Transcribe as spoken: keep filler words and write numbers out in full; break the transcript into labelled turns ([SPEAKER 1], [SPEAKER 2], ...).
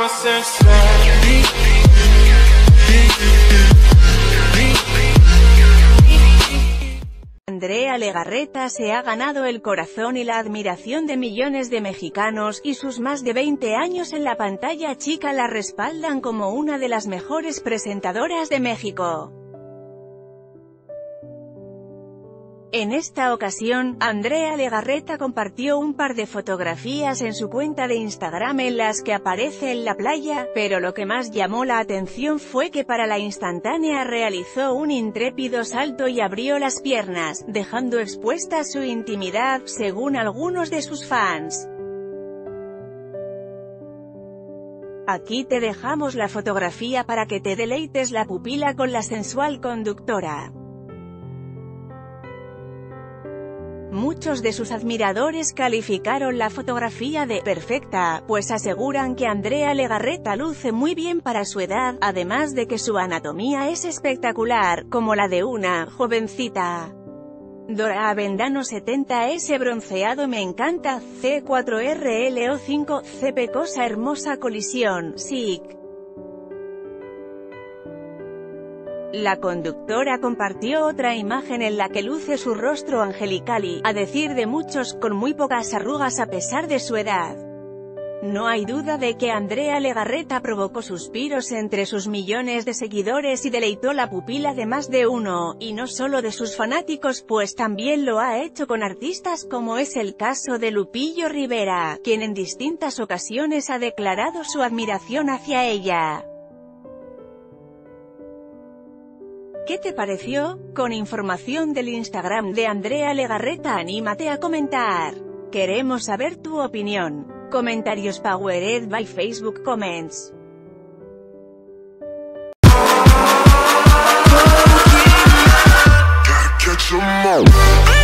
[SPEAKER 1] Andrea Legarreta se ha ganado el corazón y la admiración de millones de mexicanos, y sus más de veinte años en la pantalla chica la respaldan como una de las mejores presentadoras de México. En esta ocasión, Andrea Legarreta compartió un par de fotografías en su cuenta de Instagram en las que aparece en la playa, pero lo que más llamó la atención fue que para la instantánea realizó un intrépido salto y abrió las piernas, dejando expuesta su intimidad, según algunos de sus fans. Aquí te dejamos la fotografía para que te deleites la pupila con la sensual conductora. Muchos de sus admiradores calificaron la fotografía de «perfecta», pues aseguran que Andrea Legarreta luce muy bien para su edad, además de que su anatomía es espectacular, como la de una jovencita. Dora Avendano setenta ese bronceado me encanta, C cuatro R L O cinco, C P cosa hermosa colisión, sic. La conductora compartió otra imagen en la que luce su rostro angelical y, a decir de muchos, con muy pocas arrugas a pesar de su edad. No hay duda de que Andrea Legarreta provocó suspiros entre sus millones de seguidores y deleitó la pupila de más de uno, y no solo de sus fanáticos, pues también lo ha hecho con artistas como es el caso de Lupillo Rivera, quien en distintas ocasiones ha declarado su admiración hacia ella. ¿Qué te pareció? Con información del Instagram de Andrea Legarreta, anímate a comentar. Queremos saber tu opinión. Comentarios powered by Facebook Comments. Gotta catch 'em all.